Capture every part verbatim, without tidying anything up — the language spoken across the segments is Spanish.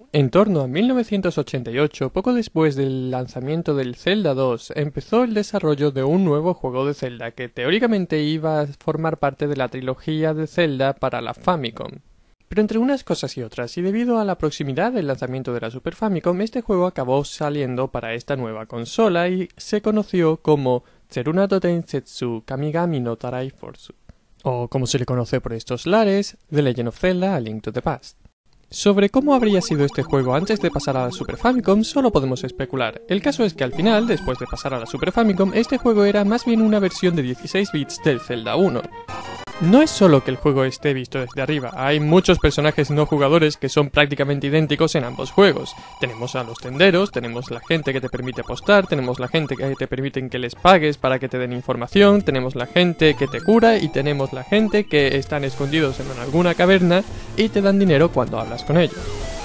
En torno a mil novecientos ochenta y ocho, poco después del lanzamiento del Zelda dos, empezó el desarrollo de un nuevo juego de Zelda que teóricamente iba a formar parte de la trilogía de Zelda para la Famicom. Pero entre unas cosas y otras, y debido a la proximidad del lanzamiento de la Super Famicom, este juego acabó saliendo para esta nueva consola y se conoció como Tserunato Densetsu Kamigami no Tarai Force, o como se le conoce por estos lares, The Legend of Zelda: A Link to the Past. Sobre cómo habría sido este juego antes de pasar a la Super Famicom solo podemos especular. El caso es que al final, después de pasar a la Super Famicom, este juego era más bien una versión de dieciséis bits del Zelda uno. No es solo que el juego esté visto desde arriba, hay muchos personajes no jugadores que son prácticamente idénticos en ambos juegos. Tenemos a los tenderos, tenemos la gente que te permite apostar, tenemos la gente que te permiten que les pagues para que te den información, tenemos la gente que te cura y tenemos la gente que están escondidos en alguna caverna y te dan dinero cuando hablas con ellos.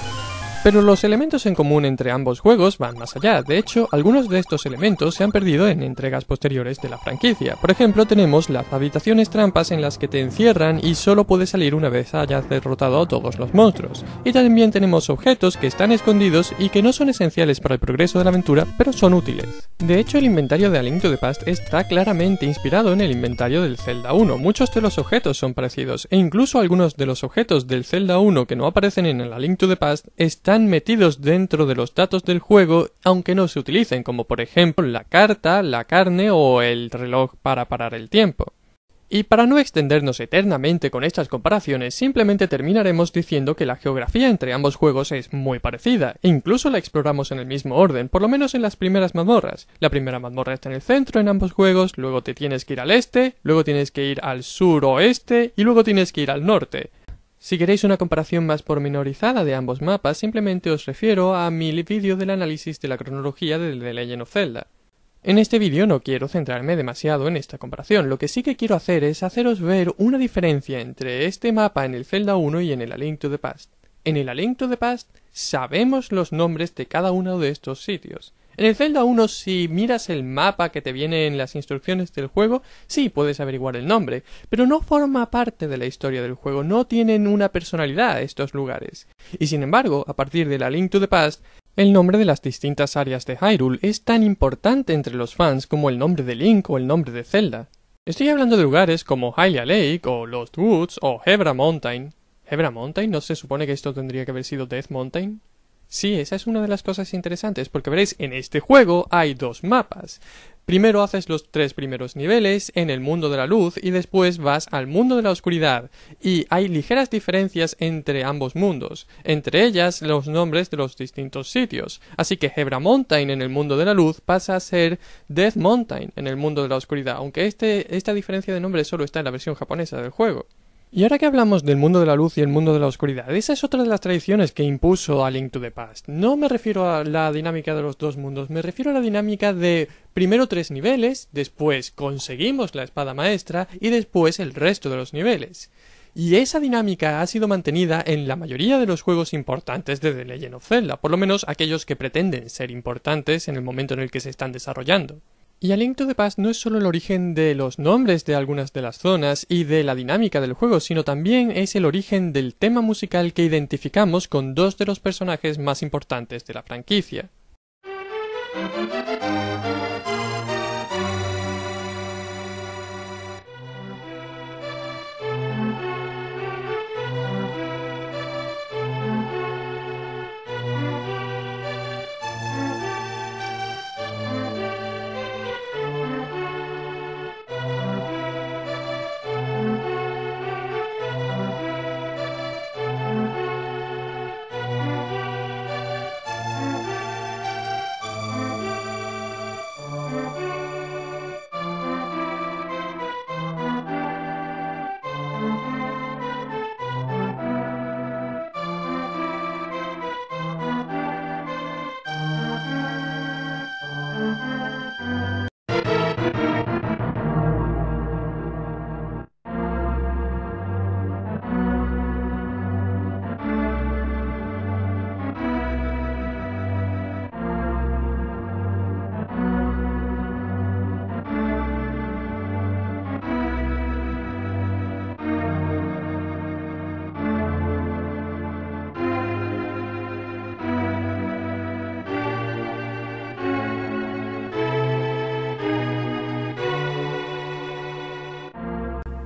Pero los elementos en común entre ambos juegos van más allá. De hecho, algunos de estos elementos se han perdido en entregas posteriores de la franquicia. Por ejemplo, tenemos las habitaciones trampas en las que te encierran y solo puedes salir una vez hayas derrotado a todos los monstruos. Y también tenemos objetos que están escondidos y que no son esenciales para el progreso de la aventura, pero son útiles. De hecho, el inventario de A Link to the Past está claramente inspirado en el inventario del Zelda uno. Muchos de los objetos son parecidos, e incluso algunos de los objetos del Zelda uno que no aparecen en el A Link to the Past están metidos dentro de los datos del juego aunque no se utilicen, como por ejemplo la carta, la carne o el reloj para parar el tiempo. Y para no extendernos eternamente con estas comparaciones, simplemente terminaremos diciendo que la geografía entre ambos juegos es muy parecida, e incluso la exploramos en el mismo orden, por lo menos en las primeras mazmorras. La primera mazmorra está en el centro en ambos juegos, luego te tienes que ir al este, luego tienes que ir al sur-oeste y luego tienes que ir al norte. Si queréis una comparación más pormenorizada de ambos mapas, simplemente os refiero a mi vídeo del análisis de la cronología de The Legend of Zelda. En este vídeo no quiero centrarme demasiado en esta comparación, lo que sí que quiero hacer es haceros ver una diferencia entre este mapa en el Zelda uno y en el A Link to the Past. En el A Link to the Past sabemos los nombres de cada uno de estos sitios. En el Zelda uno, si miras el mapa que te viene en las instrucciones del juego, sí puedes averiguar el nombre, pero no forma parte de la historia del juego, no tienen una personalidad estos lugares. Y sin embargo, a partir de la Link to the Past, el nombre de las distintas áreas de Hyrule es tan importante entre los fans como el nombre de Link o el nombre de Zelda. Estoy hablando de lugares como Hylia Lake o Lost Woods o Hebra Mountain. ¿Hebra Mountain? ¿No se supone que esto tendría que haber sido Death Mountain? Sí, esa es una de las cosas interesantes, porque veréis, en este juego hay dos mapas. Primero haces los tres primeros niveles en el mundo de la luz y después vas al mundo de la oscuridad. Y hay ligeras diferencias entre ambos mundos, entre ellas los nombres de los distintos sitios. Así que Hebra Mountain en el mundo de la luz pasa a ser Death Mountain en el mundo de la oscuridad, aunque este, esta diferencia de nombre solo está en la versión japonesa del juego. Y ahora que hablamos del mundo de la luz y el mundo de la oscuridad, esa es otra de las tradiciones que impuso A Link to the Past. No me refiero a la dinámica de los dos mundos, me refiero a la dinámica de primero tres niveles, después conseguimos la espada maestra y después el resto de los niveles. Y esa dinámica ha sido mantenida en la mayoría de los juegos importantes de The Legend of Zelda, por lo menos aquellos que pretenden ser importantes en el momento en el que se están desarrollando. Y A Link to the Past no es solo el origen de los nombres de algunas de las zonas y de la dinámica del juego, sino también es el origen del tema musical que identificamos con dos de los personajes más importantes de la franquicia.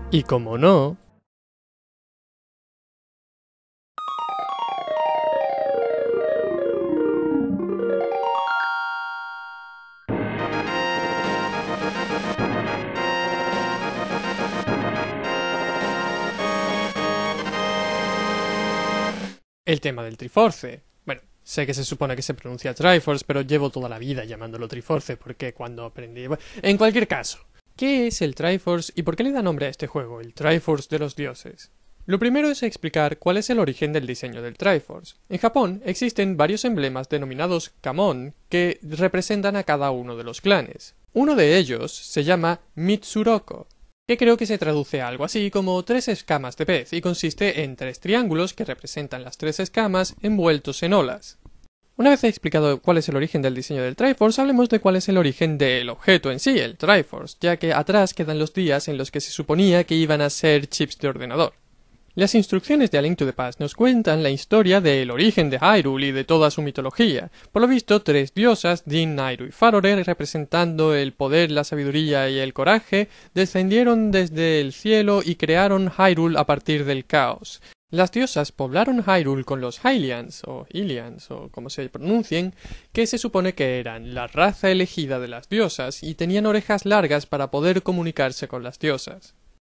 Y como no... el tema del Triforce. Bueno, sé que se supone que se pronuncia Triforce, pero llevo toda la vida llamándolo Triforce porque cuando aprendí... En cualquier caso, ¿qué es el Triforce y por qué le da nombre a este juego, el Triforce de los dioses? Lo primero es explicar cuál es el origen del diseño del Triforce. En Japón existen varios emblemas denominados Kamon que representan a cada uno de los clanes. Uno de ellos se llama Mitsuroko, que creo que se traduce a algo así como tres escamas de pez y consiste en tres triángulos que representan las tres escamas envueltos en olas. Una vez explicado cuál es el origen del diseño del Triforce, hablemos de cuál es el origen del objeto en sí, el Triforce, ya que atrás quedan los días en los que se suponía que iban a ser chips de ordenador. Las instrucciones de A Link to the Past nos cuentan la historia del origen de Hyrule y de toda su mitología. Por lo visto, tres diosas, Din, Nayru y Farore, representando el poder, la sabiduría y el coraje, descendieron desde el cielo y crearon Hyrule a partir del caos. Las diosas poblaron Hyrule con los Hylians, o Hylians, o como se pronuncien, que se supone que eran la raza elegida de las diosas y tenían orejas largas para poder comunicarse con las diosas.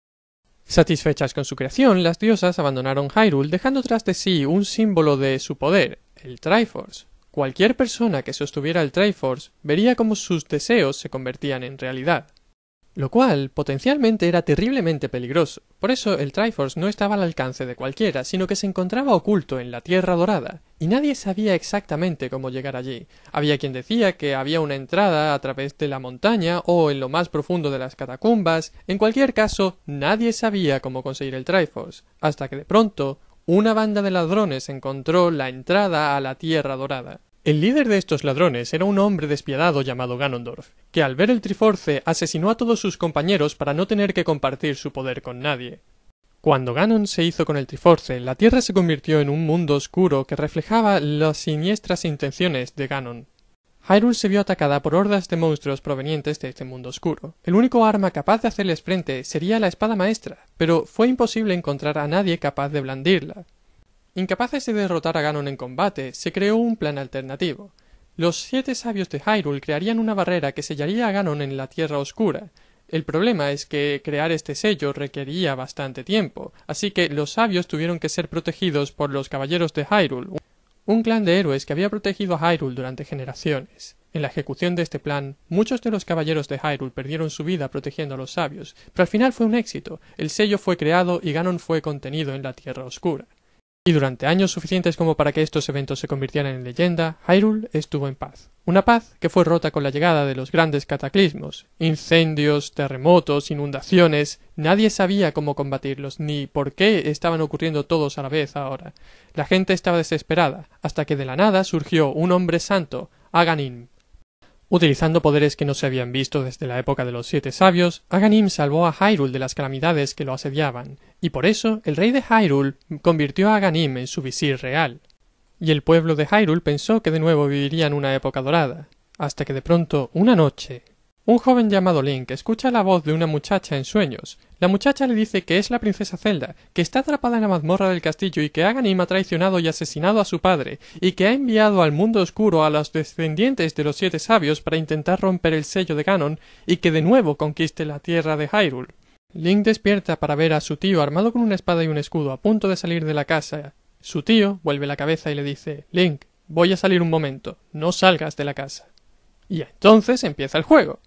Satisfechas con su creación, las diosas abandonaron Hyrule dejando tras de sí un símbolo de su poder, el Triforce. Cualquier persona que sostuviera el Triforce vería cómo sus deseos se convertían en realidad, lo cual potencialmente era terriblemente peligroso. Por eso el Triforce no estaba al alcance de cualquiera, sino que se encontraba oculto en la Tierra Dorada, y nadie sabía exactamente cómo llegar allí. Había quien decía que había una entrada a través de la montaña o en lo más profundo de las catacumbas. En cualquier caso, nadie sabía cómo conseguir el Triforce, hasta que de pronto una banda de ladrones encontró la entrada a la Tierra Dorada. El líder de estos ladrones era un hombre despiadado llamado Ganondorf, que al ver el Triforce asesinó a todos sus compañeros para no tener que compartir su poder con nadie. Cuando Ganon se hizo con el Triforce, la Tierra se convirtió en un mundo oscuro que reflejaba las siniestras intenciones de Ganon. Hyrule se vio atacada por hordas de monstruos provenientes de este mundo oscuro. El único arma capaz de hacerles frente sería la espada maestra, pero fue imposible encontrar a nadie capaz de blandirla. Incapaces de derrotar a Ganon en combate, se creó un plan alternativo. Los siete sabios de Hyrule crearían una barrera que sellaría a Ganon en la Tierra Oscura. El problema es que crear este sello requería bastante tiempo, así que los sabios tuvieron que ser protegidos por los caballeros de Hyrule, un clan de héroes que había protegido a Hyrule durante generaciones. En la ejecución de este plan, muchos de los caballeros de Hyrule perdieron su vida protegiendo a los sabios, pero al final fue un éxito. El sello fue creado y Ganon fue contenido en la Tierra Oscura. Y durante años suficientes como para que estos eventos se convirtieran en leyenda, Hyrule estuvo en paz. Una paz que fue rota con la llegada de los grandes cataclismos. Incendios, terremotos, inundaciones... Nadie sabía cómo combatirlos, ni por qué estaban ocurriendo todos a la vez ahora. La gente estaba desesperada, hasta que de la nada surgió un hombre santo, Aghanim. Utilizando poderes que no se habían visto desde la época de los siete sabios, Aghanim salvó a Hyrule de las calamidades que lo asediaban, y por eso el rey de Hyrule convirtió a Aghanim en su visir real. Y el pueblo de Hyrule pensó que de nuevo viviría en una época dorada, hasta que de pronto, una noche, un joven llamado Link escucha la voz de una muchacha en sueños. La muchacha le dice que es la princesa Zelda, que está atrapada en la mazmorra del castillo y que Aghanim ha traicionado y asesinado a su padre, y que ha enviado al mundo oscuro a los descendientes de los siete sabios para intentar romper el sello de Ganon y que de nuevo conquiste la tierra de Hyrule. Link despierta para ver a su tío armado con una espada y un escudo a punto de salir de la casa. Su tío vuelve la cabeza y le dice: Link, voy a salir un momento, no salgas de la casa. Y entonces empieza el juego.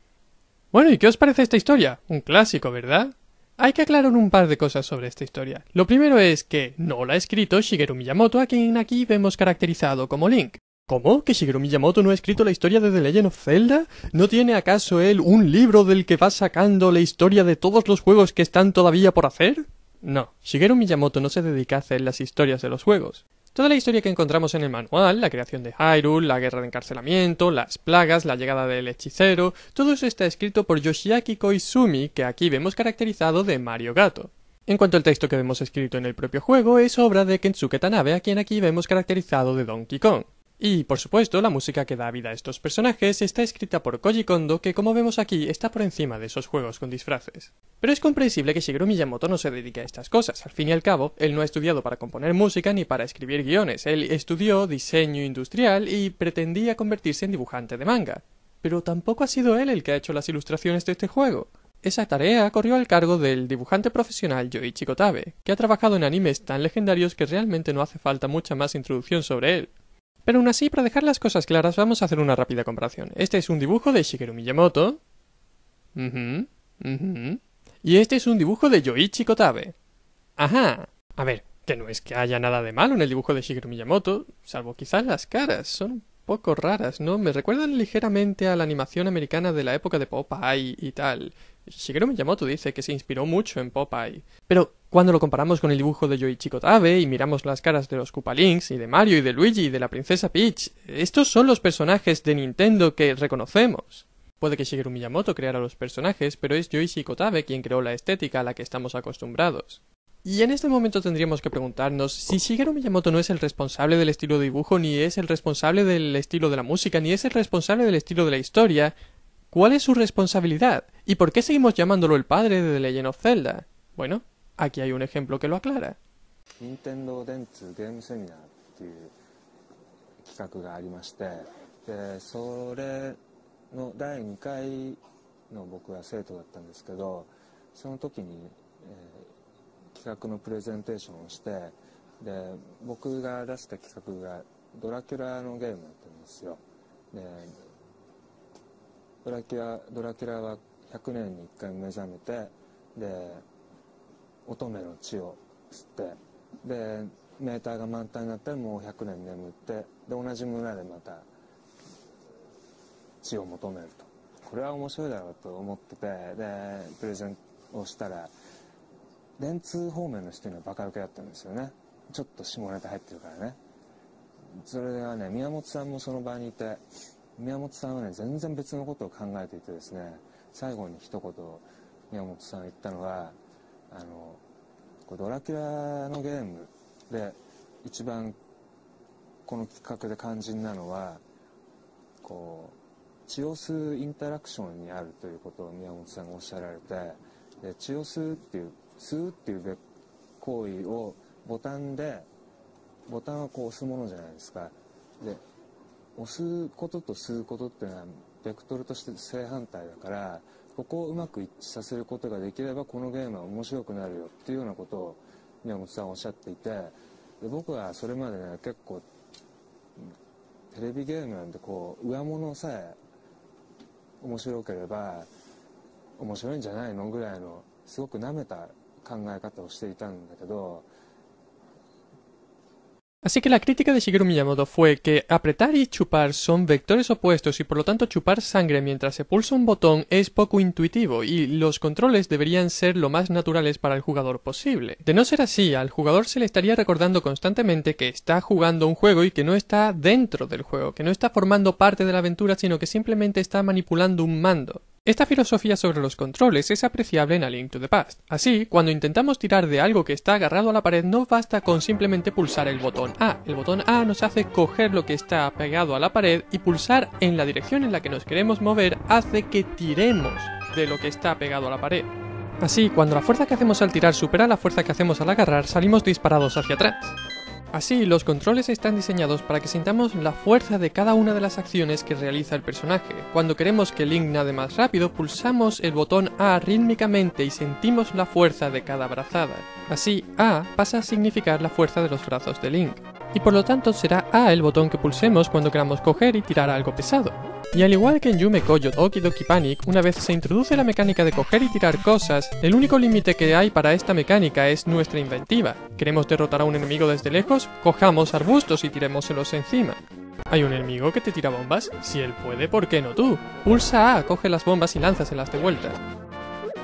Bueno, ¿y qué os parece esta historia? Un clásico, ¿verdad? Hay que aclarar un par de cosas sobre esta historia. Lo primero es que no la ha escrito Shigeru Miyamoto, a quien aquí vemos caracterizado como Link. ¿Cómo? ¿Que Shigeru Miyamoto no ha escrito la historia de The Legend of Zelda? ¿No tiene acaso él un libro del que va sacando la historia de todos los juegos que están todavía por hacer? No, Shigeru Miyamoto no se dedica a hacer las historias de los juegos. Toda la historia que encontramos en el manual, la creación de Hyrule, la guerra de encarcelamiento, las plagas, la llegada del hechicero, todo eso está escrito por Yoshiaki Koizumi, que aquí vemos caracterizado de Mario Gato. En cuanto al texto que vemos escrito en el propio juego, es obra de Kensuke Tanabe, a quien aquí vemos caracterizado de Donkey Kong. Y, por supuesto, la música que da vida a estos personajes está escrita por Koji Kondo, que como vemos aquí está por encima de esos juegos con disfraces. Pero es comprensible que Shigeru Miyamoto no se dedique a estas cosas. Al fin y al cabo, él no ha estudiado para componer música ni para escribir guiones. Él estudió diseño industrial y pretendía convertirse en dibujante de manga. Pero tampoco ha sido él el que ha hecho las ilustraciones de este juego. Esa tarea corrió al cargo del dibujante profesional Yoichi Kotabe, que ha trabajado en animes tan legendarios que realmente no hace falta mucha más introducción sobre él. Pero aún así, para dejar las cosas claras, vamos a hacer una rápida comparación. Este es un dibujo de Shigeru Miyamoto. Uh-huh, uh-huh. Y este es un dibujo de Yoichi Kotabe. Ajá. A ver, que no es que haya nada de malo en el dibujo de Shigeru Miyamoto, salvo quizás las caras. Son un poco raras, ¿no? Me recuerdan ligeramente a la animación americana de la época de Popeye y tal. Shigeru Miyamoto dice que se inspiró mucho en Popeye. Pero cuando lo comparamos con el dibujo de Yoichi Kotabe y miramos las caras de los Koopalings y de Mario y de Luigi y de la princesa Peach, estos son los personajes de Nintendo que reconocemos. Puede que Shigeru Miyamoto creara los personajes, pero es Yoichi Kotabe quien creó la estética a la que estamos acostumbrados. Y en este momento tendríamos que preguntarnos si Shigeru Miyamoto no es el responsable del estilo de dibujo, ni es el responsable del estilo de la música, ni es el responsable del estilo de la historia. ¿Cuál es su responsabilidad? ¿Y por qué seguimos llamándolo el padre de The Legend of Zelda? Bueno, aquí hay un ejemplo que lo aclara. Nintendo Dentsu Game Seminar っていう企画がありまして、でそれのだいにかいの僕は生徒だったんですけど、その時に、えー、企画のプレゼンテーションをして、で僕が出した企画がドラキュラのゲームだったんですよ。でドラキュラドラキュラはひゃくねんにいっかい目覚めて、で乙女の血を吸って、でメーターが満タンになったらもうひゃくねん眠って、で同じ村でまた血を求めると。これは面白いだろうと思ってて、でプレゼンをしたら電通方面の人にはバカウケだったんですよね。ちょっと下ネタ入ってるからね。それはね、宮本さんもその場にいて、宮本さんはね全然別のことを考えていてですね、最後に一言宮本さんが言ったのは、あのドラキュラのゲームで一番この企画で肝心なのはこう血を吸うインタラクションにあるということを宮本さんがおっしゃられて、で血を吸うっていう吸うっていう行為をボタンでボタンはこう押すものじゃないですか。で押すことと吸うことっていうのはベクトルとして正反対だから、ここをうまく一致させることができればこのゲームは面白くなるよっていうようなことを宮本さんはおっしゃっていて、で僕はそれまでね結構テレビゲームなんてこう上物さえ面白ければ面白いんじゃないのぐらいのすごくなめた考え方をしていたんだけど。 Así que la crítica de Shigeru Miyamoto fue que apretar y chupar son vectores opuestos y por lo tanto chupar sangre mientras se pulsa un botón es poco intuitivo y los controles deberían ser lo más naturales para el jugador posible. De no ser así, al jugador se le estaría recordando constantemente que está jugando un juego y que no está dentro del juego, que no está formando parte de la aventura, sino que simplemente está manipulando un mando. Esta filosofía sobre los controles es apreciable en A Link to the Past. Así, cuando intentamos tirar de algo que está agarrado a la pared, no basta con simplemente pulsar el botón A. El botón A nos hace coger lo que está pegado a la pared y pulsar en la dirección en la que nos queremos mover hace que tiremos de lo que está pegado a la pared. Así, cuando la fuerza que hacemos al tirar supera la fuerza que hacemos al agarrar, salimos disparados hacia atrás. Así, los controles están diseñados para que sintamos la fuerza de cada una de las acciones que realiza el personaje. Cuando queremos que Link nade más rápido, pulsamos el botón A rítmicamente y sentimos la fuerza de cada brazada. Así, A pasa a significar la fuerza de los brazos de Link. Y por lo tanto será A el botón que pulsemos cuando queramos coger y tirar algo pesado. Y al igual que en Yume Koyo Doki Doki Panic, una vez se introduce la mecánica de coger y tirar cosas, el único límite que hay para esta mecánica es nuestra inventiva. ¿Queremos derrotar a un enemigo desde lejos? Cojamos arbustos y tirémoselos encima. ¿Hay un enemigo que te tira bombas? Si él puede, ¿por qué no tú? Pulsa A, coge las bombas y lánzaselas de vuelta.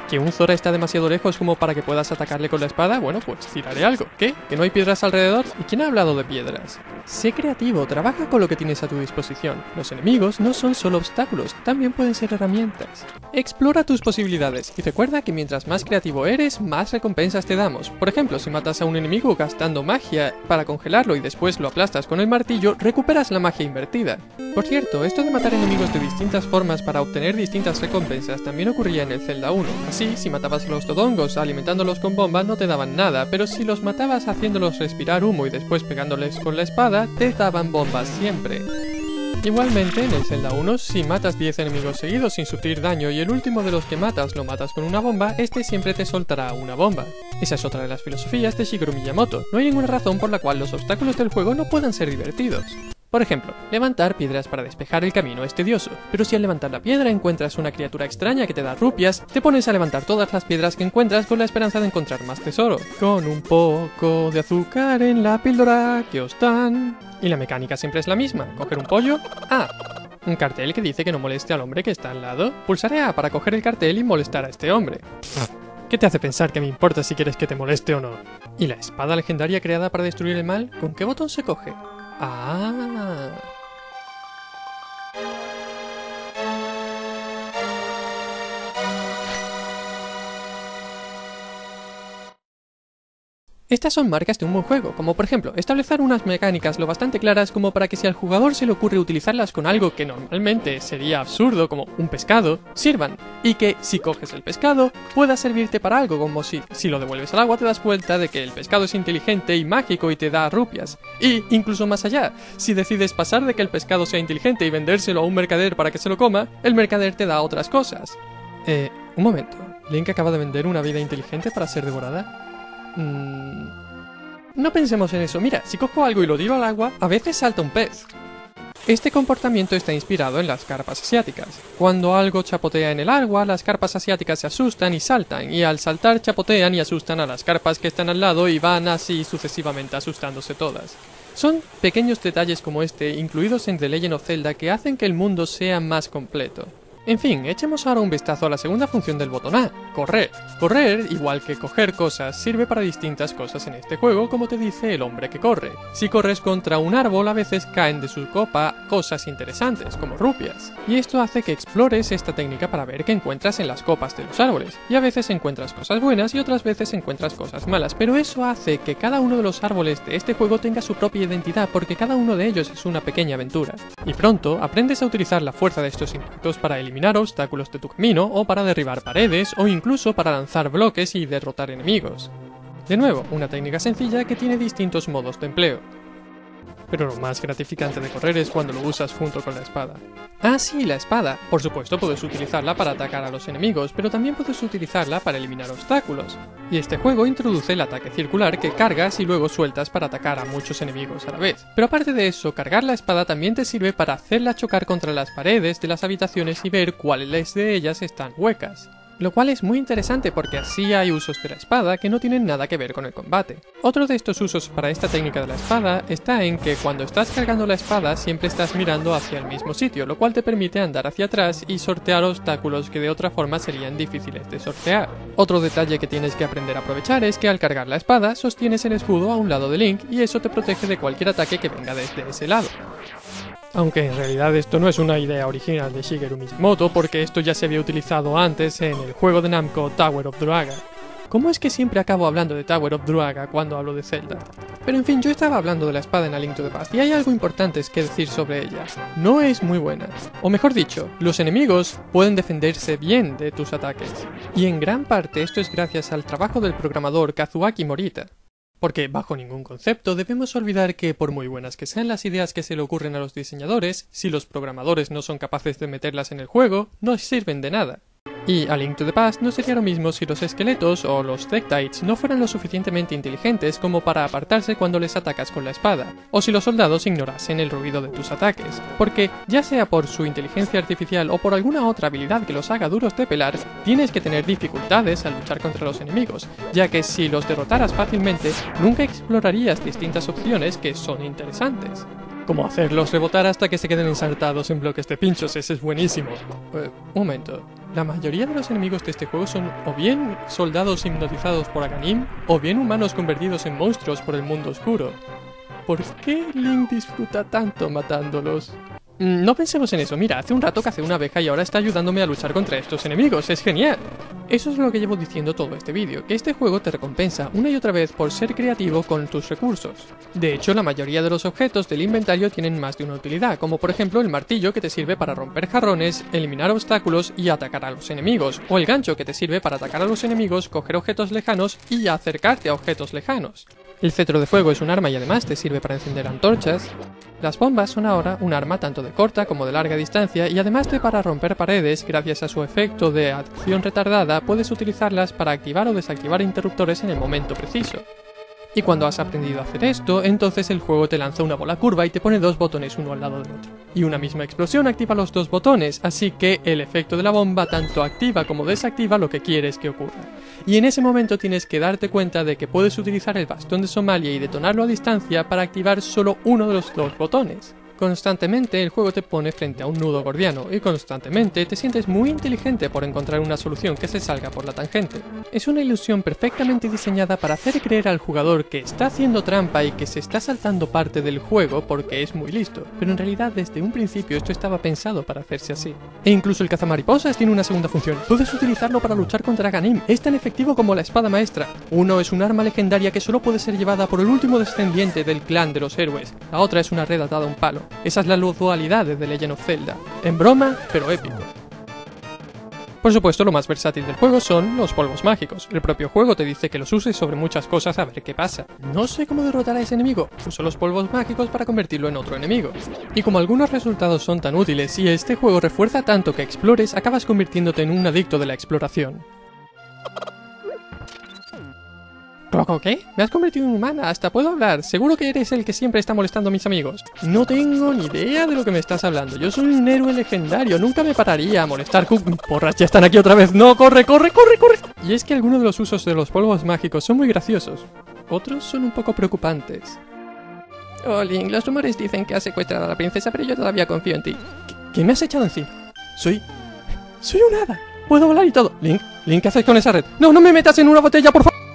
¿Que un Zora está demasiado lejos como para que puedas atacarle con la espada? Bueno, pues tiraré algo. ¿Qué? ¿Que no hay piedras alrededor? ¿Y quién ha hablado de piedras? Sé creativo, trabaja con lo que tienes a tu disposición. Los enemigos no son solo obstáculos, también pueden ser herramientas. Explora tus posibilidades y recuerda que mientras más creativo eres, más recompensas te damos. Por ejemplo, si matas a un enemigo gastando magia para congelarlo y después lo aplastas con el martillo, recuperas la magia invertida. Por cierto, esto de matar enemigos de distintas formas para obtener distintas recompensas también ocurría en el Zelda uno. Así, si matabas a los dodongos alimentándolos con bombas no te daban nada, pero si los matabas haciéndolos respirar humo y después pegándoles con la espada, te daban bombas siempre. Igualmente, en el Zelda uno, si matas diez enemigos seguidos sin sufrir daño y el último de los que matas lo matas con una bomba, este siempre te soltará una bomba. Esa es otra de las filosofías de Shigeru Miyamoto. No hay ninguna razón por la cual los obstáculos del juego no puedan ser divertidos. Por ejemplo, levantar piedras para despejar el camino es tedioso, pero si al levantar la piedra encuentras una criatura extraña que te da rupias, te pones a levantar todas las piedras que encuentras con la esperanza de encontrar más tesoro. Con un poco de azúcar en la píldora que os dan. Y la mecánica siempre es la misma, coger un pollo. Ah, un cartel que dice que no moleste al hombre que está al lado. Pulsaré A para coger el cartel y molestar a este hombre. ¿Qué te hace pensar que me importa si quieres que te moleste o no? ¿Y la espada legendaria creada para destruir el mal? ¿Con qué botón se coge? Ah. Estas son marcas de un buen juego, como por ejemplo, establecer unas mecánicas lo bastante claras como para que si al jugador se le ocurre utilizarlas con algo que normalmente sería absurdo, como un pescado, sirvan. Y que si coges el pescado, pueda servirte para algo, como si, si lo devuelves al agua te das cuenta de que el pescado es inteligente y mágico y te da rupias. Y, incluso más allá, si decides pasar de que el pescado sea inteligente y vendérselo a un mercader para que se lo coma, el mercader te da otras cosas. Eh, un momento, ¿Link acaba de vender una vida inteligente para ser devorada? Mm... No pensemos en eso. Mira, si cojo algo y lo tiro al agua, a veces salta un pez. Este comportamiento está inspirado en las carpas asiáticas. Cuando algo chapotea en el agua, las carpas asiáticas se asustan y saltan, y al saltar chapotean y asustan a las carpas que están al lado y van así sucesivamente asustándose todas. Son pequeños detalles como este, incluidos en The Legend of Zelda, que hacen que el mundo sea más completo. En fin, echemos ahora un vistazo a la segunda función del botón A, correr. Correr, igual que coger cosas, sirve para distintas cosas en este juego, como te dice el hombre que corre. Si corres contra un árbol, a veces caen de su copa cosas interesantes, como rupias. Y esto hace que explores esta técnica para ver qué encuentras en las copas de los árboles. Y a veces encuentras cosas buenas y otras veces encuentras cosas malas, pero eso hace que cada uno de los árboles de este juego tenga su propia identidad, porque cada uno de ellos es una pequeña aventura. Y pronto, aprendes a utilizar la fuerza de estos impactos para eliminar obstáculos de tu camino o para derribar paredes o incluso para lanzar bloques y derrotar enemigos. De nuevo, una técnica sencilla que tiene distintos modos de empleo. Pero lo más gratificante de correr es cuando lo usas junto con la espada. Ah sí, la espada. Por supuesto puedes utilizarla para atacar a los enemigos, pero también puedes utilizarla para eliminar obstáculos. Y este juego introduce el ataque circular que cargas y luego sueltas para atacar a muchos enemigos a la vez. Pero aparte de eso, cargar la espada también te sirve para hacerla chocar contra las paredes de las habitaciones y ver cuáles de ellas están huecas. Lo cual es muy interesante porque así hay usos de la espada que no tienen nada que ver con el combate. Otro de estos usos para esta técnica de la espada está en que cuando estás cargando la espada siempre estás mirando hacia el mismo sitio, lo cual te permite andar hacia atrás y sortear obstáculos que de otra forma serían difíciles de sortear. Otro detalle que tienes que aprender a aprovechar es que al cargar la espada sostienes el escudo a un lado de Link y eso te protege de cualquier ataque que venga desde ese lado. Aunque en realidad esto no es una idea original de Shigeru Miyamoto, porque esto ya se había utilizado antes en el juego de Namco Tower of Druaga. ¿Cómo es que siempre acabo hablando de Tower of Druaga cuando hablo de Zelda? Pero en fin, yo estaba hablando de la espada en A Link to the Past y hay algo importante que decir sobre ella. No es muy buena. O mejor dicho, los enemigos pueden defenderse bien de tus ataques. Y en gran parte esto es gracias al trabajo del programador Kazuaki Morita. Porque, bajo ningún concepto, debemos olvidar que, por muy buenas que sean las ideas que se le ocurren a los diseñadores, si los programadores no son capaces de meterlas en el juego, no sirven de nada. Y A Link to the Past no sería lo mismo si los esqueletos o los Tektites no fueran lo suficientemente inteligentes como para apartarse cuando les atacas con la espada, o si los soldados ignorasen el ruido de tus ataques, porque ya sea por su inteligencia artificial o por alguna otra habilidad que los haga duros de pelar, tienes que tener dificultades al luchar contra los enemigos, ya que si los derrotaras fácilmente, nunca explorarías distintas opciones que son interesantes. Como hacerlos rebotar hasta que se queden ensartados en bloques de pinchos, ese es buenísimo. Eh, un momento. La mayoría de los enemigos de este juego son o bien soldados hipnotizados por Aghanim, o bien humanos convertidos en monstruos por el mundo oscuro. ¿Por qué Link disfruta tanto matándolos? No pensemos en eso, mira, hace un rato cacé una abeja y ahora está ayudándome a luchar contra estos enemigos, es genial. Eso es lo que llevo diciendo todo este vídeo, que este juego te recompensa una y otra vez por ser creativo con tus recursos. De hecho, la mayoría de los objetos del inventario tienen más de una utilidad, como por ejemplo el martillo que te sirve para romper jarrones, eliminar obstáculos y atacar a los enemigos, o el gancho que te sirve para atacar a los enemigos, coger objetos lejanos y acercarte a objetos lejanos. El cetro de fuego es un arma y además te sirve para encender antorchas. Las bombas son ahora un arma tanto de corta como de larga distancia y además de para romper paredes, gracias a su efecto de acción retardada, puedes utilizarlas para activar o desactivar interruptores en el momento preciso. Y cuando has aprendido a hacer esto, entonces el juego te lanza una bola curva y te pone dos botones uno al lado del otro. Y una misma explosión activa los dos botones, así que el efecto de la bomba tanto activa como desactiva lo que quieres que ocurra. Y en ese momento tienes que darte cuenta de que puedes utilizar el bastón de Somalia y detonarlo a distancia para activar solo uno de los dos botones. Constantemente el juego te pone frente a un nudo gordiano y constantemente te sientes muy inteligente por encontrar una solución que se salga por la tangente. Es una ilusión perfectamente diseñada para hacer creer al jugador que está haciendo trampa y que se está saltando parte del juego porque es muy listo, pero en realidad desde un principio esto estaba pensado para hacerse así. E incluso el cazamariposas tiene una segunda función, puedes utilizarlo para luchar contra Aghanim, es tan efectivo como la espada maestra. Uno es un arma legendaria que solo puede ser llevada por el último descendiente del clan de los héroes, la otra es una red atada a un palo. Esa es la dualidad de The Legend of Zelda. En broma, pero épico. Por supuesto, lo más versátil del juego son los polvos mágicos. El propio juego te dice que los uses sobre muchas cosas a ver qué pasa. No sé cómo derrotar a ese enemigo. Uso los polvos mágicos para convertirlo en otro enemigo. Y como algunos resultados son tan útiles y este juego refuerza tanto que explores, acabas convirtiéndote en un adicto de la exploración. ¿Cloco qué? Me has convertido en humana, hasta puedo hablar. Seguro que eres el que siempre está molestando a mis amigos. No tengo ni idea de lo que me estás hablando. Yo soy un héroe legendario, nunca me pararía a molestar. Porras, ya están aquí otra vez. No, corre, corre, corre, corre. Y es que algunos de los usos de los polvos mágicos son muy graciosos. Otros son un poco preocupantes. Oh, Link, los rumores dicen que has secuestrado a la princesa, pero yo todavía confío en ti. ¿Qué, qué me has echado encima? Soy... Soy un hada. Puedo volar y todo. Link, Link, ¿qué haces con esa red? No, no me metas en una botella, por favor.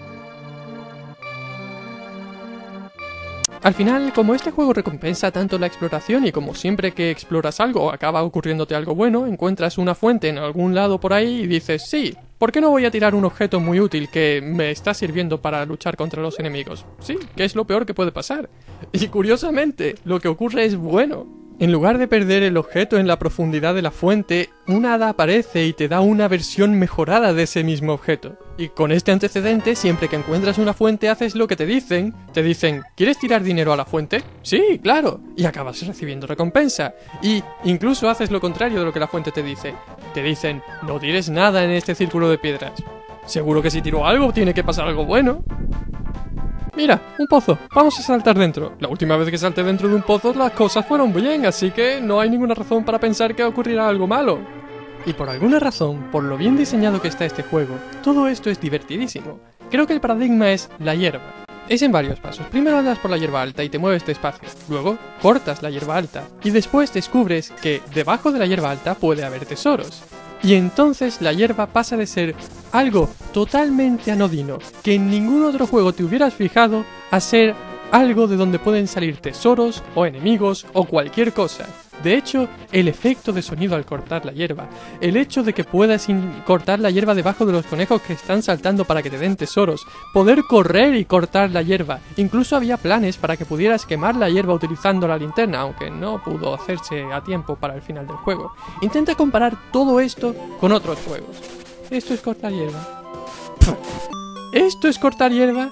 Al final, como este juego recompensa tanto la exploración y como siempre que exploras algo acaba ocurriéndote algo bueno, encuentras una fuente en algún lado por ahí y dices, sí, ¿por qué no voy a tirar un objeto muy útil que me está sirviendo para luchar contra los enemigos? Sí, que es lo peor que puede pasar. Y curiosamente, lo que ocurre es bueno. En lugar de perder el objeto en la profundidad de la fuente, una hada aparece y te da una versión mejorada de ese mismo objeto. Y con este antecedente, siempre que encuentras una fuente haces lo que te dicen. Te dicen, ¿quieres tirar dinero a la fuente? Sí, claro. Y acabas recibiendo recompensa. Y incluso haces lo contrario de lo que la fuente te dice. Te dicen, no tires nada en este círculo de piedras. Seguro que si tiro algo tiene que pasar algo bueno. Mira, un pozo, vamos a saltar dentro. La última vez que salté dentro de un pozo las cosas fueron bien, así que no hay ninguna razón para pensar que ocurrirá algo malo. Y por alguna razón, por lo bien diseñado que está este juego, todo esto es divertidísimo. Creo que el paradigma es la hierba. Es en varios pasos. Primero andas por la hierba alta y te mueves despacio. Luego cortas la hierba alta. Y después descubres que debajo de la hierba alta puede haber tesoros. Y entonces la hierba pasa de ser algo totalmente anodino, que en ningún otro juego te hubieras fijado, a ser algo de donde pueden salir tesoros, o enemigos, o cualquier cosa. De hecho, el efecto de sonido al cortar la hierba, el hecho de que puedas cortar la hierba debajo de los conejos que están saltando para que te den tesoros, poder correr y cortar la hierba, incluso había planes para que pudieras quemar la hierba utilizando la linterna, aunque no pudo hacerse a tiempo para el final del juego. Intenta comparar todo esto con otros juegos. Esto es cortar hierba. ¿Esto es cortar hierba?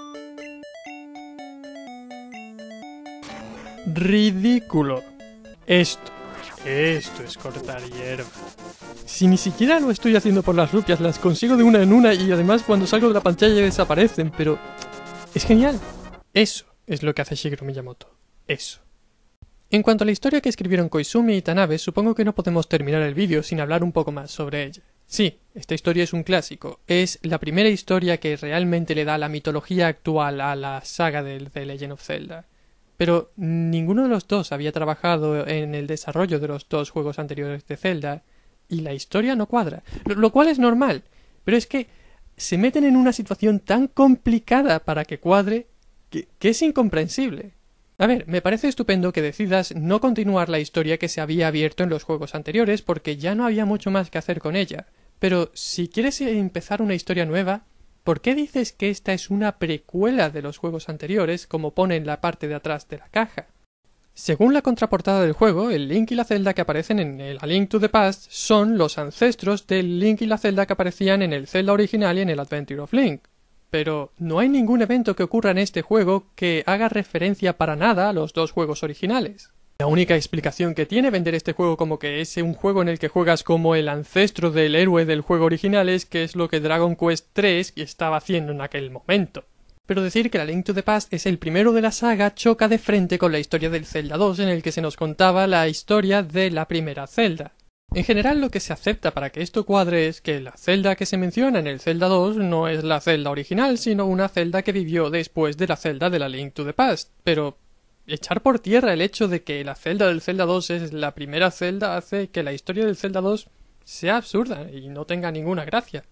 Ridículo. Esto, esto es cortar hierba. Si ni siquiera lo estoy haciendo por las rupias, las consigo de una en una y además cuando salgo de la pantalla desaparecen, pero... es genial. Eso es lo que hace Shigeru Miyamoto. Eso. En cuanto a la historia que escribieron Koizumi y Tanabe, supongo que no podemos terminar el vídeo sin hablar un poco más sobre ella. Sí, esta historia es un clásico. Es la primera historia que realmente le da la mitología actual a la saga de The Legend of Zelda. Pero ninguno de los dos había trabajado en el desarrollo de los dos juegos anteriores de Zelda, y la historia no cuadra, lo, lo cual es normal, pero es que se meten en una situación tan complicada para que cuadre que, que es incomprensible. A ver, me parece estupendo que decidas no continuar la historia que se había abierto en los juegos anteriores porque ya no había mucho más que hacer con ella, pero si quieres empezar una historia nueva, ¿por qué dices que esta es una precuela de los juegos anteriores como pone en la parte de atrás de la caja? Según la contraportada del juego, el Link y la Zelda que aparecen en el A Link to the Past son los ancestros del Link y la Zelda que aparecían en el Zelda original y en el Adventure of Link. Pero no hay ningún evento que ocurra en este juego que haga referencia para nada a los dos juegos originales. La única explicación que tiene vender este juego como que es un juego en el que juegas como el ancestro del héroe del juego original es que es lo que Dragon Quest tres estaba haciendo en aquel momento. Pero decir que la Link to the Past es el primero de la saga choca de frente con la historia del Zelda dos en el que se nos contaba la historia de la primera Zelda. En general lo que se acepta para que esto cuadre es que la Zelda que se menciona en el Zelda dos no es la Zelda original, sino una Zelda que vivió después de la Zelda de la Link to the Past. Pero echar por tierra el hecho de que la Zelda del Zelda dos es la primera Zelda hace que la historia del Zelda dos sea absurda y no tenga ninguna gracia.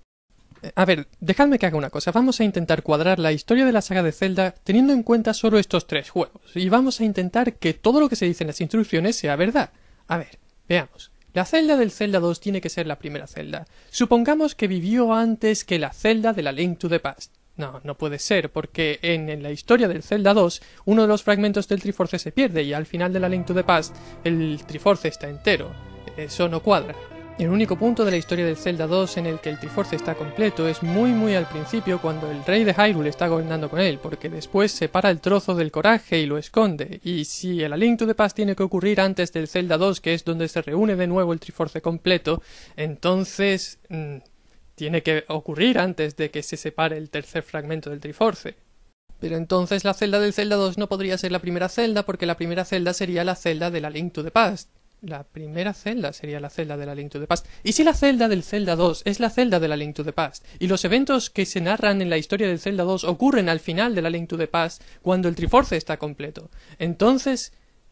A ver, dejadme que haga una cosa. Vamos a intentar cuadrar la historia de la saga de Zelda teniendo en cuenta solo estos tres juegos. Y vamos a intentar que todo lo que se dice en las instrucciones sea verdad. A ver, veamos. La Zelda del Zelda dos tiene que ser la primera Zelda. Supongamos que vivió antes que la Zelda de la Link to the Past. No, no puede ser, porque en, en la historia del Zelda dos, uno de los fragmentos del Triforce se pierde y al final de la Link to the Past, el Triforce está entero. Eso no cuadra. El único punto de la historia del Zelda dos en el que el Triforce está completo es muy muy al principio cuando el rey de Hyrule está gobernando con él, porque después separa el trozo del coraje y lo esconde, y si el A Link to the Past tiene que ocurrir antes del Zelda dos, que es donde se reúne de nuevo el Triforce completo, entonces mmm, tiene que ocurrir antes de que se separe el tercer fragmento del Triforce. Pero entonces la Zelda del Zelda dos no podría ser la primera Zelda porque la primera Zelda sería la Zelda de la Link to the Past. La primera Zelda sería la Zelda de la Link to the Past. ¿Y si la Zelda del Zelda dos es la Zelda de la Link to the Past? Y los eventos que se narran en la historia del Zelda dos ocurren al final de la Link to the Past, cuando el Triforce está completo. Entonces...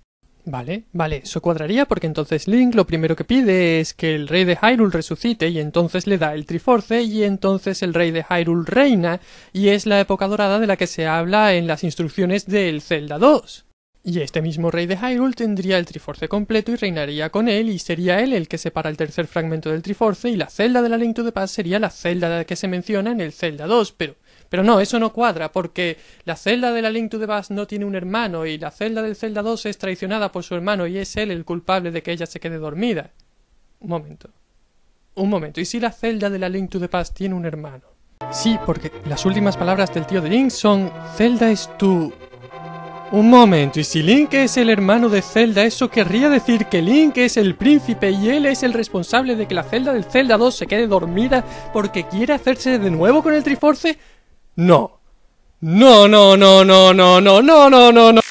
Vale, vale, eso cuadraría porque entonces Link lo primero que pide es que el rey de Hyrule resucite y entonces le da el Triforce y entonces el rey de Hyrule reina y es la época dorada de la que se habla en las instrucciones del Zelda dos. Y este mismo rey de Hyrule tendría el Triforce completo y reinaría con él y sería él el que separa el tercer fragmento del Triforce y la Zelda de la Link to the Past sería la Zelda que se menciona en el Zelda dos, pero... Pero no, eso no cuadra, porque la Zelda de la Link to the Past no tiene un hermano y la Zelda del Zelda dos es traicionada por su hermano y es él el culpable de que ella se quede dormida. Un momento. Un momento, ¿y si la Zelda de la Link to the Past tiene un hermano? Sí, porque las últimas palabras del tío de Link son Zelda es tu... Un momento, y si Link es el hermano de Zelda, eso querría decir que Link es el príncipe y él es el responsable de que la Zelda del Zelda dos se quede dormida porque quiere hacerse de nuevo con el Triforce. No. No, no, no, no, no, no, no, no, no, no.